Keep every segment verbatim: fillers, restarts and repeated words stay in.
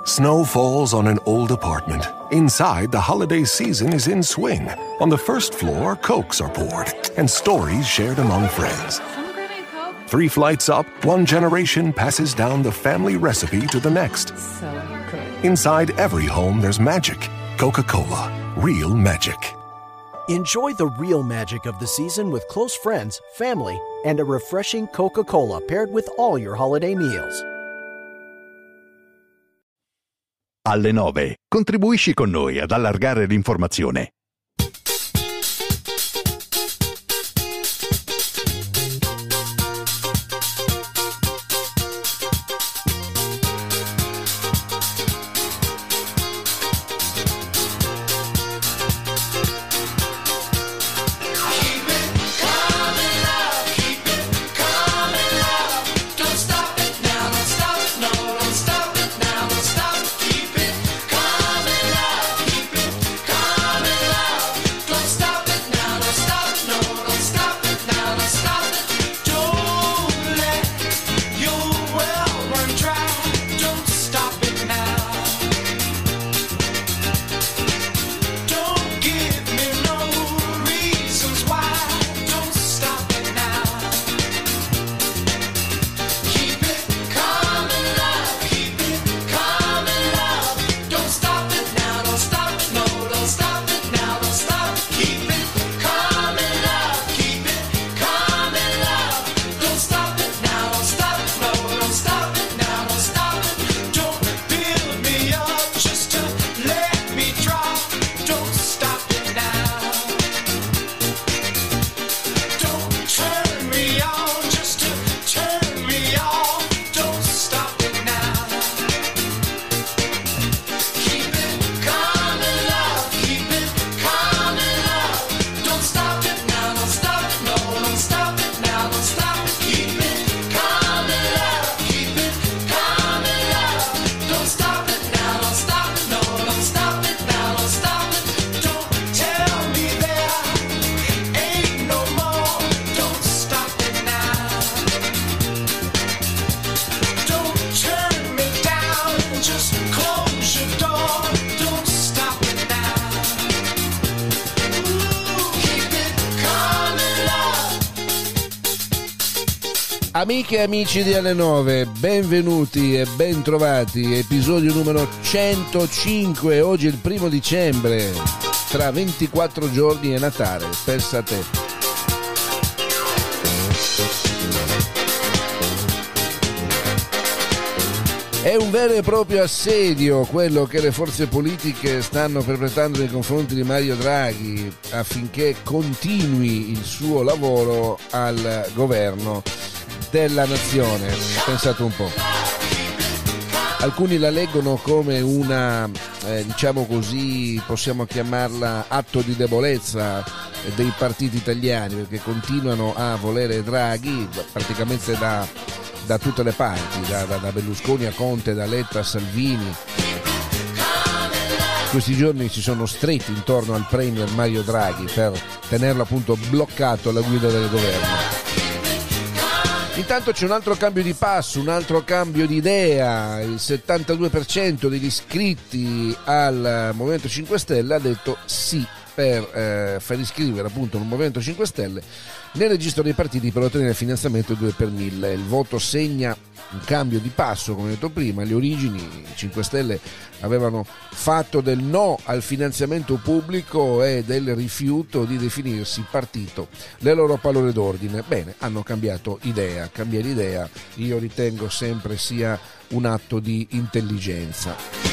Snow falls on an old apartment. Inside, the holiday season is in swing. On the first floor, Cokes are poured and stories shared among friends. Three flights up, one generation passes down the family recipe to the next. So good. Inside every home, there's magic. Coca-Cola. Real magic. Enjoy the real magic of the season with close friends, family, and a refreshing Coca-Cola paired with all your holiday meals. Alle nove. Contribuisci con noi ad allargare l'informazione. Amiche e amici di Alle nove, benvenuti e bentrovati, episodio numero centocinque, oggi è il primo dicembre, tra ventiquattro giorni è Natale, pensa a te. È un vero e proprio assedio quello che le forze politiche stanno perpetrando nei confronti di Mario Draghi affinché continui il suo lavoro al governo della nazione. Pensate un po'. Alcuni la leggono come una, eh, diciamo così, possiamo chiamarla atto di debolezza dei partiti italiani, perché continuano a volere Draghi praticamente da, da tutte le parti, da, da, da Berlusconi a Conte, da Letta a Salvini. Questi giorni si sono stretti intorno al premier Mario Draghi per tenerlo appunto bloccato alla guida del governo. Intanto c'è un altro cambio di passo, un altro cambio di idea. Il settantadue per cento degli iscritti al Movimento cinque Stelle ha detto sì per eh, far iscrivere appunto il Movimento cinque Stelle nel registro dei partiti per ottenere finanziamento due per mille. Il voto segna un cambio di passo, come detto prima. Alle origini i cinque Stelle avevano fatto del no al finanziamento pubblico e del rifiuto di definirsi partito, le loro parole d'ordine. Bene, hanno cambiato idea. Cambiare idea io ritengo sempre sia un atto di intelligenza.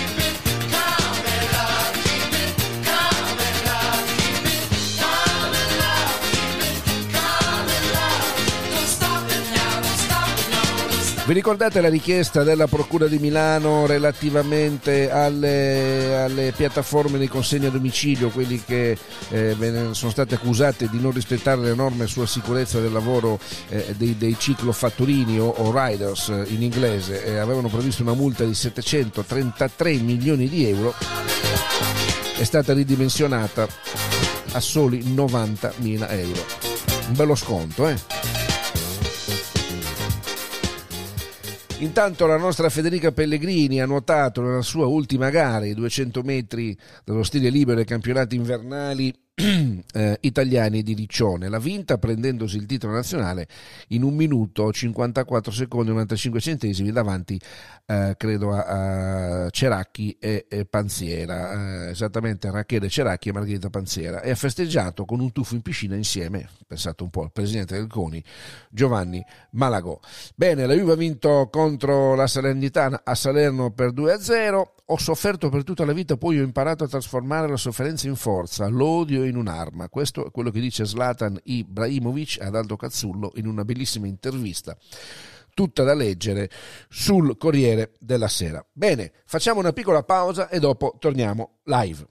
Vi ricordate la richiesta della Procura di Milano relativamente alle, alle piattaforme di consegna a domicilio, quelli che eh, sono state accusate di non rispettare le norme sulla sicurezza del lavoro eh, dei, dei ciclofattorini o, o riders in inglese, e avevano previsto una multa di settecentotrentatré milioni di euro, è stata ridimensionata a soli novantamila euro. Un bello sconto, eh? Intanto la nostra Federica Pellegrini ha nuotato nella sua ultima gara i duecento metri dello stile libero ai campionati invernali eh, italiani di Riccione. L'ha vinta prendendosi il titolo nazionale in un minuto cinquantaquattro secondi e novantacinque centesimi davanti eh, credo a, a Ceracchi e, e Panziera, eh, esattamente a Rachele Ceracchi e Margherita Panziera, e ha festeggiato con un tuffo in piscina insieme, pensate un po', il presidente del CONI Giovanni Malagò. Bene, la Juve ha vinto contro la Salernitana a Salerno per due a zero. Ho sofferto per tutta la vita, poi ho imparato a trasformare la sofferenza in forza, l'odio in un'arma. Questo è quello che dice Zlatan Ibrahimovic ad Aldo Cazzullo in una bellissima intervista, tutta da leggere sul Corriere della Sera. Bene, facciamo una piccola pausa e dopo torniamo live.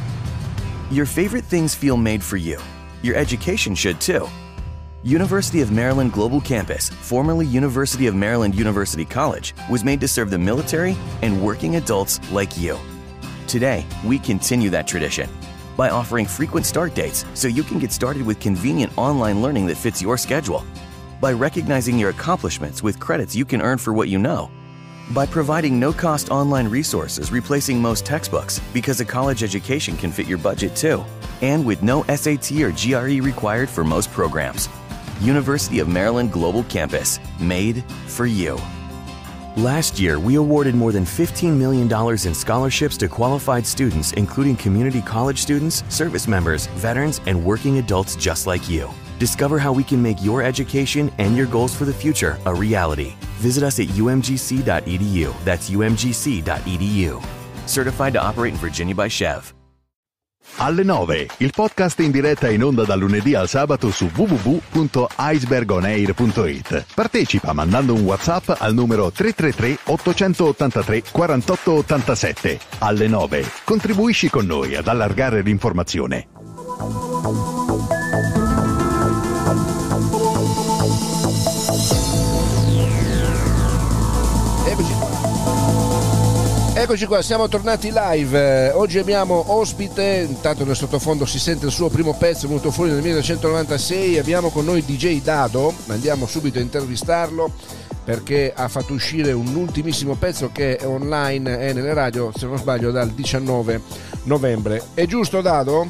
Your favorite things feel made for you. Your education should too. University of Maryland Global Campus, formerly University of Maryland University College, was made to serve the military and working adults like you. Today, we continue that tradition by offering frequent start dates so you can get started with convenient online learning that fits your schedule, by recognizing your accomplishments with credits you can earn for what you know, by providing no-cost online resources replacing most textbooks because a college education can fit your budget too, and with no S A T or G R E required for most programs. University of Maryland Global Campus, made for you. Last year, we awarded more than fifteen million dollars in scholarships to qualified students, including community college students, service members, veterans, and working adults just like you. Discover how we can make your education and your goals for the future a reality. Visit us at U M G C dot E D U. That's U M G C dot E D U. Certified to operate in Virginia by Chev. Alle nove, il podcast in diretta in onda dal lunedì al sabato su w w w punto icebergonair punto it. Partecipa mandando un WhatsApp al numero tre tre tre otto otto tre quattro otto otto sette. Alle nove, contribuisci con noi ad allargare l'informazione. Eccoci qua, siamo tornati live. Oggi abbiamo ospite, intanto nel sottofondo si sente il suo primo pezzo venuto fuori nel millenovecentonovantasei. Abbiamo con noi D J Dado, andiamo subito a intervistarlo perché ha fatto uscire un ultimissimo pezzo che è online e nelle radio, se non sbaglio, dal diciannove novembre. È giusto, Dado?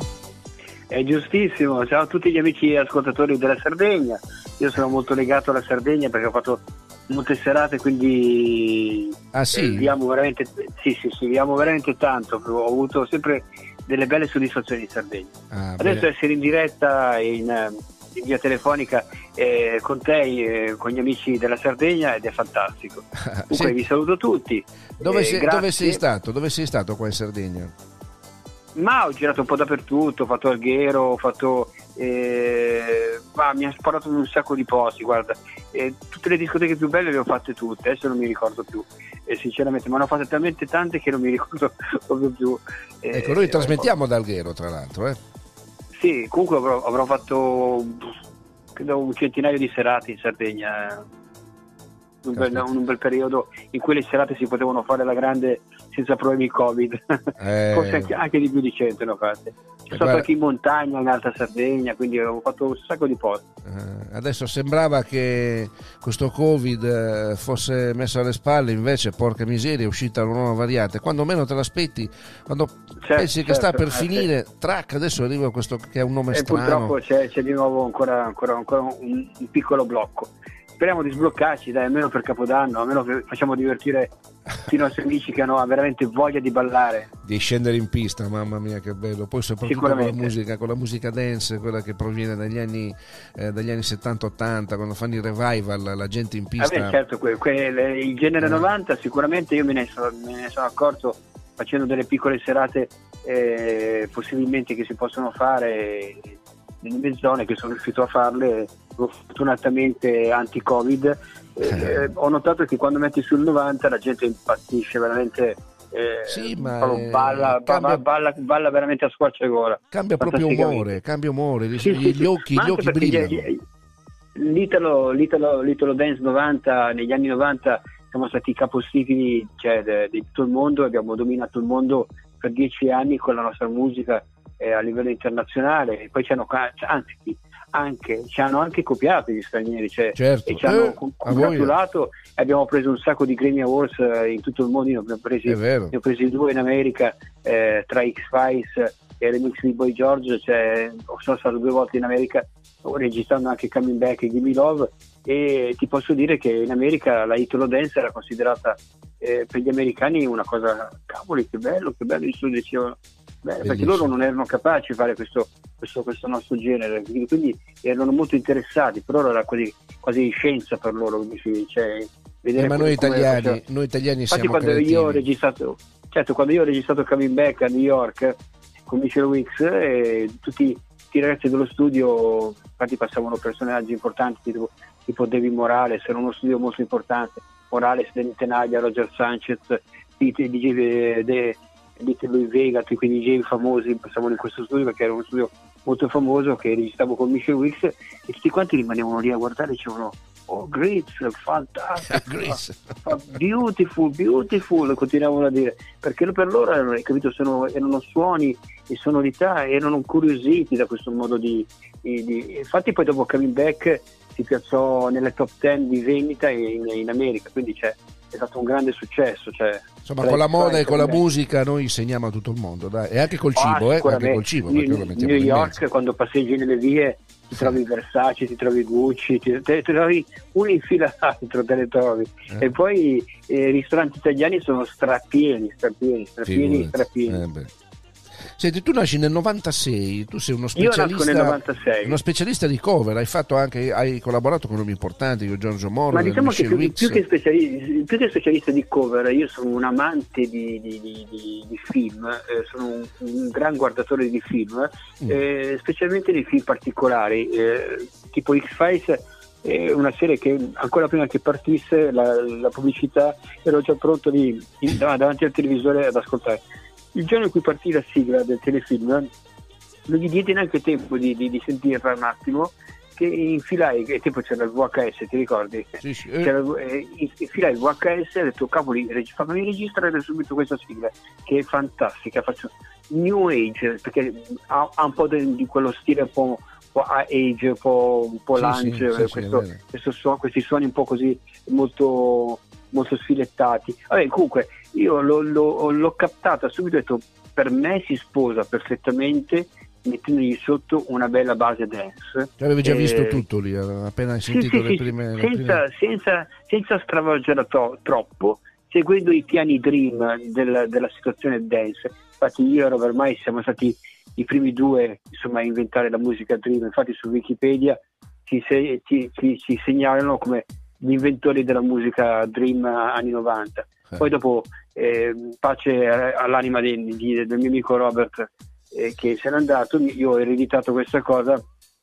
È giustissimo. Ciao a tutti gli amici ascoltatori della Sardegna. Io sono molto legato alla Sardegna perché ho fatto molte serate, quindi ah, sì? eh, viviamo veramente sì, sì, sì, viviamo veramente tanto. Ho avuto sempre delle belle soddisfazioni in Sardegna. Ah, adesso bene. Essere in diretta in, in via telefonica eh, con te e con gli amici della Sardegna ed è fantastico. Comunque sì. Vi saluto tutti. Dove, eh, sei, dove sei stato? Dove sei stato qua in Sardegna? Ma ho girato un po' dappertutto, ho fatto Alghero, ho fatto eh, ma mi ha sparato in un sacco di posti, guarda, eh, tutte le discoteche più belle le ho fatte tutte, adesso non mi ricordo più, eh, sinceramente, ma ne ho fatte talmente tante che non mi ricordo proprio più. Eh, ecco, noi trasmettiamo ad Alghero, tra l'altro, eh? Sì, comunque avrò, avrò fatto credo un centinaio di serate in Sardegna, un bel, un bel periodo in cui le serate si potevano fare alla grande senza problemi Covid, eh... forse anche, anche di più di cento ne ho fatte. Sono stato anche in montagna, in Alta Sardegna, quindi ho fatto un sacco di posti. Eh, adesso sembrava che questo Covid fosse messo alle spalle, invece porca miseria è uscita una nuova variante, quando meno te l'aspetti, quando certo, pensi che certo, sta per eh, finire, sì. Track, adesso arriva questo che è un nome e strano. Purtroppo c'è, c'è di nuovo ancora, ancora, ancora un, un piccolo blocco. Speriamo di sbloccarci, dai, almeno per Capodanno, almeno che facciamo divertire tutti i nostri amici che hanno veramente voglia di ballare. Di scendere in pista, mamma mia che bello. Poi soprattutto con la musica, con la musica dance, quella che proviene dagli anni, eh, dagli anni settanta ottanta, quando fanno i revival, la gente in pista. Ah beh, certo, que- que- il genere eh. novanta sicuramente io me ne, so, me ne sono accorto facendo delle piccole serate eh, possibilmente che si possono fare nelle mie zone, che sono riuscito a farle fortunatamente anti-Covid. Eh, ho notato che quando metti sul novanta la gente impazzisce veramente, eh, sì, ma balla, cambia, balla, balla veramente a squarciagola, cambia proprio umore, cambia umore, gli, sì, gli sì, occhi, sì. gli occhi brillano. Gli, l'Italo, l'Italo, l'Italo Dance novanta, negli anni novanta siamo stati i capostipiti, cioè, di tutto il mondo, abbiamo dominato il mondo per dieci anni con la nostra musica eh, a livello internazionale, e poi ci hanno, anzi anche, ci hanno anche copiato gli stranieri, cioè, certo. e ci hanno eh, congratulato e abbiamo preso un sacco di Grammy Awards in tutto il mondo. Ne abbiamo presi, ne ho presi due in America, eh, tra X-Files e Remix di Boy George, cioè, sono stato due volte in America registrando anche Coming Back e Gimme Love, e ti posso dire che in America la Italo Dance era considerata eh, per gli americani una cosa, cavoli che bello, che bello, io dicevano, beh, perché loro non erano capaci di fare questo, questo, questo nostro genere, quindi erano molto interessati, per loro era quasi, quasi scienza per loro, cioè, vedere eh, ma noi italiani, come, noi italiani infatti siamo quando creativi. io ho registrato, certo, quando io ho registrato Coming Back a New York con Michelle Weeks, e tutti, tutti i ragazzi dello studio, infatti passavano personaggi importanti tipo, tipo David Morales, era uno studio molto importante, Morales, Danny Tenaglia, Roger Sanchez, D J Louis Vega, quindi D J famosi passavano in questo studio perché era uno studio molto famoso che registravo con Michelle Weeks, e tutti quanti rimanevano lì a guardare e dicevano oh Greats, fantastico, beautiful, beautiful, continuavano a dire, perché per loro erano, capito, sono, erano suoni e sonorità, erano incuriositi da questo modo di, di, di... infatti poi dopo Coming Back si piazzò nelle top ten di vendita in, in America, quindi c'è, è stato un grande successo, cioè, insomma con la moda e con la musica noi segniamo a tutto il mondo, dai. E anche col cibo, ah, eh, anche col cibo, New, New York, quando passeggi nelle vie ti trovi Versace, ti trovi Gucci, ti, ti trovi uno in fila all'altro, te le trovi, eh. E poi i eh, ristoranti italiani sono strapieni, strapieni, strapieni, strapieni. Eh Senti, tu nasci nel novantasei, tu sei uno specialista, Io nasco nel novantasei. Uno specialista di cover, hai fatto anche, hai collaborato con nomi importanti, con Giorgio Moroder, ma diciamo che più, più, che specialista, più che specialista di cover, io sono un amante di, di, di, di, di film, eh, sono un, un gran guardatore di film, mm. eh, specialmente di film particolari, eh, tipo X-Files. È una serie che ancora prima che partisse la, la pubblicità ero già pronto lì in, davanti al televisore ad ascoltare. Il giorno in cui partì la sigla del telefilm non gli diedi neanche tempo di, di, di sentirla un attimo, che infilai, che tempo c'era il V H S, ti ricordi? Sì, sì. C'era, eh, infilai il V H S e ho detto cavoli, fammi registrare subito questa sigla che è fantastica, faccio New Age perché ha, ha un po' di, di quello stile un po', un po' age, un po', un po' sì, lounge, sì, questo, sì, questo suono, questi suoni un po' così molto, molto sfilettati. Vabbè, comunque io l'ho, l'ho, l'ho captata subito e ho detto per me si sposa perfettamente mettendogli sotto una bella base dance. Avevi già eh, visto tutto lì, appena hai sentito sì, le sì, prime, senza, le prime... senza, senza stravolgere to- troppo, seguendo i piani dream del, della situazione dance. Infatti io e Robert Mai siamo stati i primi due, insomma, a inventare la musica dream. Infatti su Wikipedia ci, se- ci, ci, ci segnalano come gli inventori della musica dream anni novanta. Poi dopo eh, pace all'anima di, di, del mio amico Robert eh, che se n'è andato, io ho ereditato questa cosa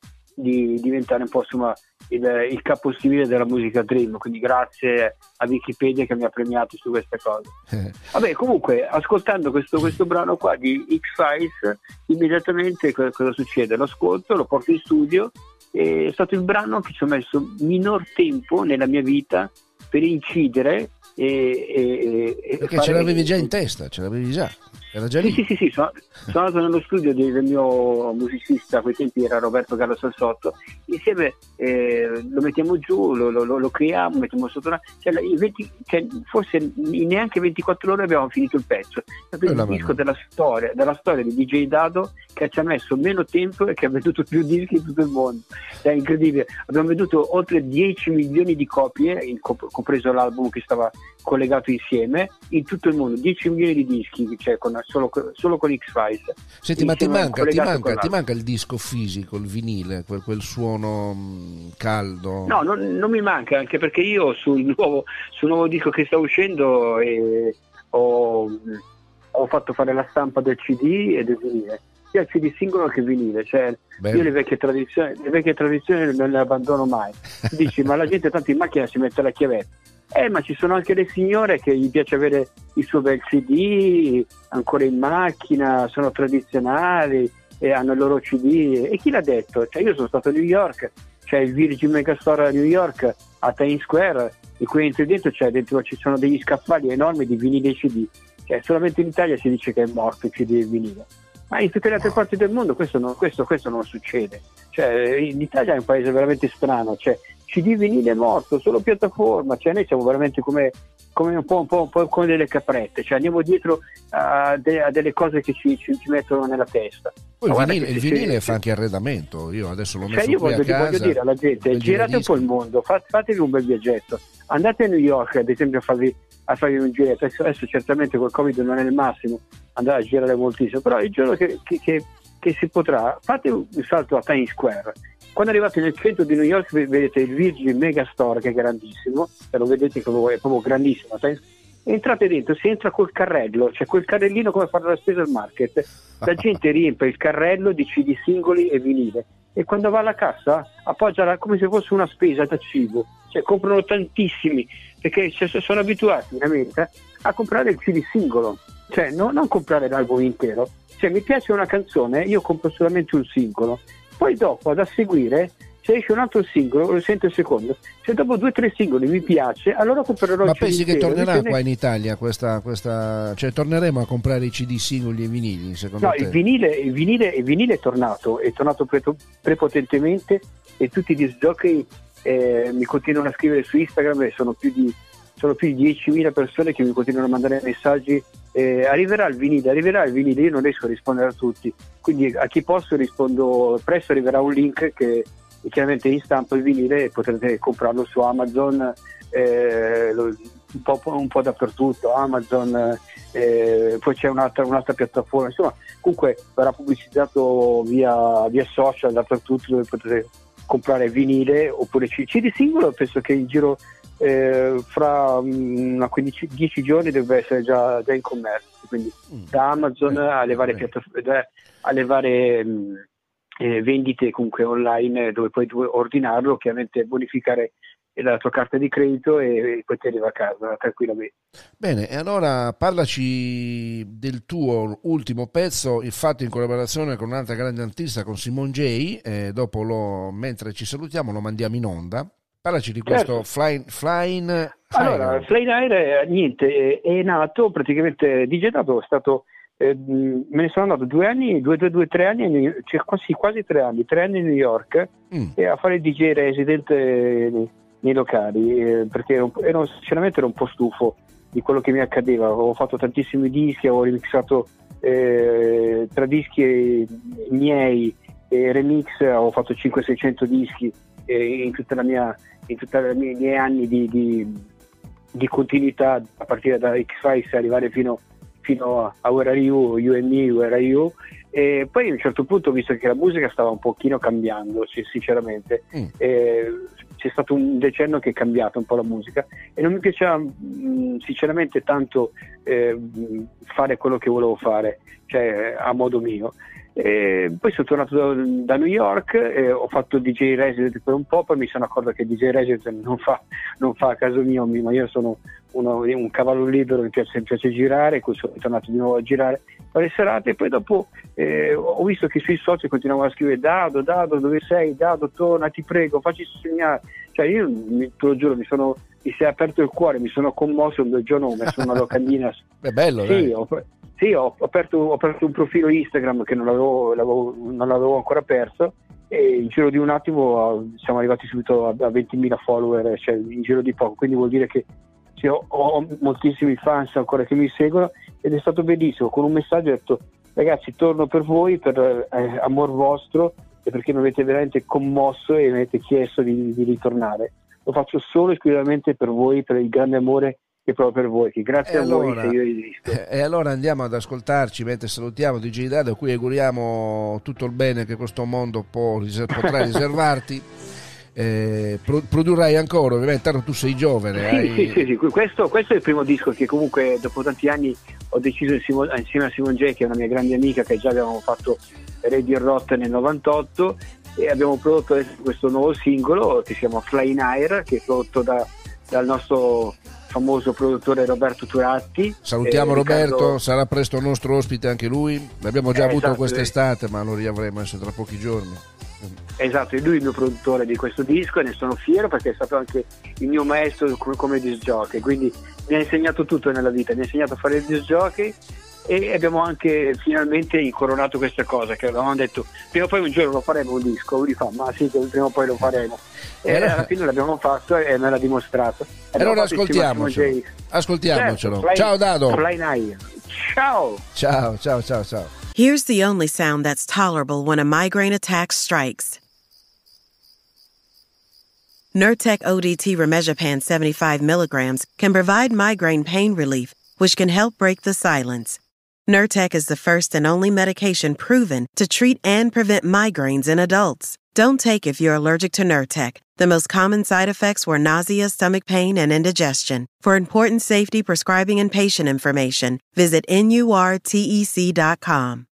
di diventare un po' insomma il, il capostipite della musica dream, quindi grazie a Wikipedia che mi ha premiato su queste cose. Vabbè, comunque ascoltando questo, questo brano qua di X-Files, immediatamente cosa, cosa succede? Lo ascolto, lo porto in studio, e è stato il brano che ci ho messo minor tempo nella mia vita per incidere e, e, e perché fare... ce l'avevi già in testa, ce l'avevi già, era già lì. Sì, sì, sì, sì. Sono, sono andato nello studio di, del mio musicista, a quei tempi era Roberto Carlo Salsotto, insieme eh, lo mettiamo giù, lo, lo, lo creiamo, mettiamo sotto una... Cioè, i venti, cioè, forse in neanche ventiquattro ore abbiamo finito il pezzo. È il disco mano. della storia, della storia di D J Dado che ci ha messo meno tempo e che ha venduto più dischi in tutto il mondo. È incredibile. Abbiamo venduto oltre dieci milioni di copie, compreso l'album che stava collegato insieme, in tutto il mondo, dieci milioni di dischi, cioè con, solo, solo con X-Files. Senti, ma ti manca, ti, manca, ti manca il disco fisico, il vinile, quel, quel suono mh, caldo? No, non, non mi manca, anche perché io sul nuovo, sul nuovo disco che sta uscendo eh, ho, ho fatto fare la stampa del C D e del vinile, sia il C D singolo che vinile, cioè Bello. Io le vecchie tradizioni, le vecchie tradizioni non le abbandono mai. Dici, ma la gente tanto in macchina si mette la chiavetta. Eh, ma ci sono anche le signore che gli piace avere il suo bel C D ancora in macchina, sono tradizionali e hanno il loro C D. E chi l'ha detto? Cioè, io sono stato a New York, c'è il Virgin Megastore a New York, a Times Square, in cui entri dentro, c'è dentro ci sono degli scaffali enormi di vinili e C D. Cioè, solamente in Italia si dice che è morto il C D e il vinile. ma in tutte le altre parti del mondo questo non, questo, questo non succede. Cioè, in Italia è un paese veramente strano, cioè C D vinile è morto, solo piattaforma, cioè noi siamo veramente come, come un, po', un, po', un po' come delle caprette, cioè andiamo dietro a, de, a delle cose che ci, ci, ci mettono nella testa. Poi il vinile, che il se, vinile se, fa anche arredamento, io adesso l'ho messo cioè io qui voglio, a casa. voglio dire alla gente, girate un po' il mondo, fate, fatevi un bel viaggetto, andate a New York ad esempio a farvi, a farvi un giretto. Adesso, adesso certamente col Covid non è il massimo andare a girare moltissimo, però il giorno che, che, che, che si potrà, fate un salto a Times Square. Quando arrivate nel centro di New York vedete il Virgin Megastore, che è grandissimo, se lo vedete che è proprio grandissimo, entrate dentro, si entra col carrello, cioè quel carrellino come fare la spesa al market, la gente riempie il carrello di C D singoli e vinile e quando va alla cassa appoggia come se fosse una spesa da cibo, cioè comprano tantissimi perché sono abituati in America a comprare il C D singolo, cioè no, non comprare l'album intero, cioè mi piace una canzone, io compro solamente un singolo, poi dopo da seguire se esce un altro singolo lo sento il secondo, se dopo due o tre singoli mi piace allora comprerò ma il C D pensi intero. che tornerà ne... qua in Italia questa, questa cioè torneremo a comprare i C D singoli e vinili secondo no, te? il vinile, il vinile il vinile è tornato è tornato prepotentemente e tutti i disc jockey eh, mi continuano a scrivere su Instagram e sono più di sono più di diecimila persone che mi continuano a mandare messaggi. Eh, arriverà il vinile, arriverà il vinile, io non riesco a rispondere a tutti, quindi a chi posso rispondo presto, arriverà un link che chiaramente in stampa il vinile e potrete comprarlo su Amazon, eh, lo, un, po', un po' dappertutto, Amazon, eh, poi c'è un'altra, un'altra piattaforma, insomma comunque verrà pubblicizzato via, via social dappertutto dove potete comprare vinile oppure C D singolo. Penso che in giro Eh, fra una quindici, dieci giorni deve essere già, già in commercio, quindi mm. da Amazon eh, alle varie piattaforme, alle varie mh, eh, vendite comunque online dove puoi ordinarlo, ovviamente bonificare la tua carta di credito e, e poi ti arriva a casa tranquillamente. Bene, e allora parlaci del tuo ultimo pezzo, il fatto in collaborazione con un'altra grande artista, con Simone J, e dopo lo, mentre ci salutiamo lo mandiamo in onda. Parlaci di questo, certo. Flying Flying Allora, Flying Air, niente, è nato praticamente digitato, è stato, eh, me ne sono andato due anni, due, due, due, tre anni, cioè quasi, quasi tre anni, tre anni a New York mm. e a fare il D J resident nei, nei locali, eh, perché ero, ero, sinceramente ero un po' stufo di quello che mi accadeva, avevo fatto tantissimi dischi, avevo remixato eh, tra dischi miei e remix, avevo fatto cinquecento seicento dischi eh, in tutta la mia in tutti i miei anni di, di, di continuità, a partire da X-Files arrivare fino, fino a Where Are You, You and Me, Where Are You, e poi a un certo punto ho visto che la musica stava un pochino cambiando, sinceramente, mm. e c'è stato un decennio che è cambiato un po' la musica e non mi piaceva mh, sinceramente tanto eh, fare quello che volevo fare, cioè a modo mio. E poi sono tornato da, da New York e ho fatto D J resident per un po', poi mi sono accorto che D J resident non fa, non fa a caso mio, ma io sono uno, un cavallo libero, mi piace, mi piace girare, quindi sono tornato di nuovo a girare le serate e poi dopo eh, ho visto che sui social continuavano a scrivere Dado, Dado, dove sei? Dado, torna, ti prego, facci segnare. Cioè io, te lo giuro, mi sono mi si è aperto il cuore, mi sono commosso, un bel giorno ho messo una locandina. È bello, sì, dai. Ho, Sì, ho aperto, ho aperto un profilo Instagram che non l'avevo, l'avevo, non l'avevo ancora perso e in giro di un attimo siamo arrivati subito a, a ventimila follower, cioè in giro di poco, quindi vuol dire che sì, ho, ho moltissimi fans ancora che mi seguono ed è stato bellissimo. Con un messaggio ho detto ragazzi, torno per voi, per eh, amor vostro e perché mi avete veramente commosso e mi avete chiesto di, di ritornare. Lo faccio solo e esclusivamente per voi, per il grande amore che proprio per voi, che grazie e a allora, voi che io esisto. E allora andiamo ad ascoltarci mentre salutiamo D J Dado, a cui auguriamo tutto il bene che questo mondo può, potrà riservarti. Eh, pro, produrrai ancora, ovviamente, tanto tu sei giovane. Sì, hai... sì, sì, sì. Questo, questo è il primo disco che comunque dopo tanti anni ho deciso insieme, insieme a Simone J, che è una mia grande amica, che già abbiamo fatto Radio Rot nel novantotto e abbiamo prodotto questo nuovo singolo che si chiama Flying Air, che è prodotto da, dal nostro famoso produttore Roberto Turatti. Salutiamo eh, Roberto, Riccardo... sarà presto nostro ospite anche lui, l'abbiamo già eh, avuto esatto, quest'estate, eh. ma lo riavremo adesso tra pochi giorni. Esatto, è lui il mio produttore di questo disco e ne sono fiero perché è stato anche il mio maestro come, come disc jockey, quindi mi ha insegnato tutto nella vita, mi ha insegnato a fare il disc jockey e abbiamo anche finalmente incoronato questa cosa, che avevamo detto prima o poi un giorno lo faremo un disco, lui fa ma sì, prima o poi lo faremo, e allora, alla fine l'abbiamo fatto e me l'ha dimostrato. E allora ascoltiamocelo, ascoltiamocelo. Certo, Ciao Dado. Fly Night. Ciao. Ciao, ciao, ciao, ciao. Here's the only sound that's tolerable when a migraine attack strikes. Nurtec O D T Rimegepant seventy-five milligrams can provide migraine pain relief, which can help break the silence. Nurtec is the first and only medication proven to treat and prevent migraines in adults. Don't take if you're allergic to Nurtec. The most common side effects were nausea, stomach pain, and indigestion. For important safety, prescribing, and patient information, visit N U R T E C dot com.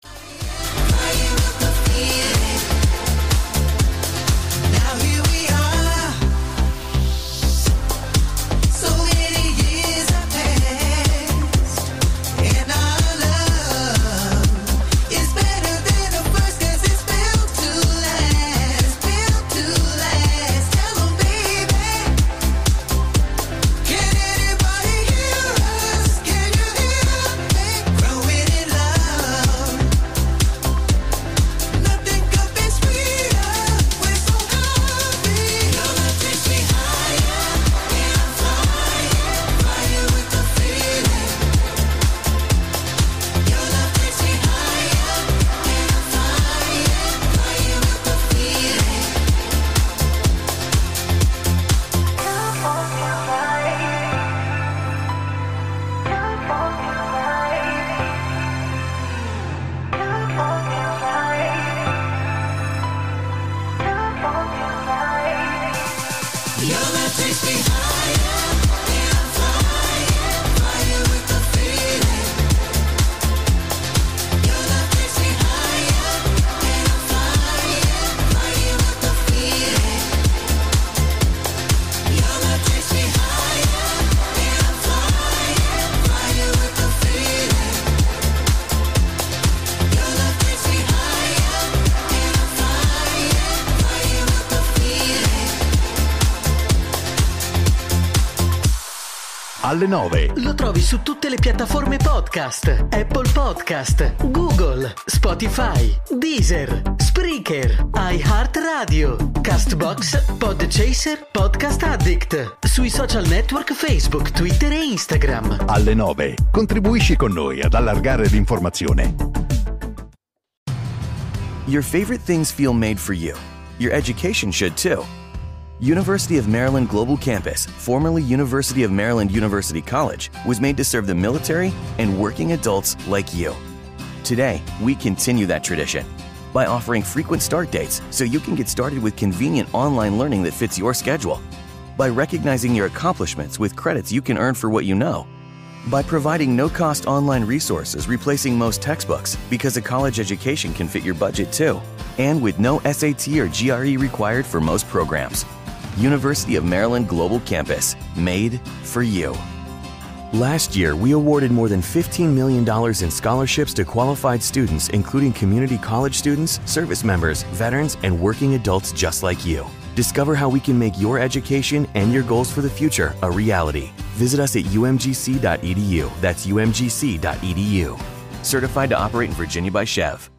Alle nove. Lo trovi su tutte le piattaforme podcast: Apple Podcast, Google, Spotify, Deezer, Spreaker, iHeartRadio, Castbox, Podchaser, Podcast Addict, sui social network Facebook, Twitter e Instagram. Alle nove. Contribuisci con noi ad allargare l'informazione. Your favorite things feel made for you. Your education should too. University of Maryland Global Campus, formerly University of Maryland University College, was made to serve the military and working adults like you. Today, we continue that tradition by offering frequent start dates so you can get started with convenient online learning that fits your schedule, by recognizing your accomplishments with credits you can earn for what you know, by providing no-cost online resources replacing most textbooks because a college education can fit your budget too, and with no S A T or G R E required for most programs. University of Maryland Global Campus, made for you. Last year, we awarded more than fifteen million dollars in scholarships to qualified students, including community college students, service members, veterans, and working adults just like you. Discover how we can make your education and your goals for the future a reality. Visit us at U M G C dot E D U. That's U M G C dot E D U. Certified to operate in Virginia by Chev.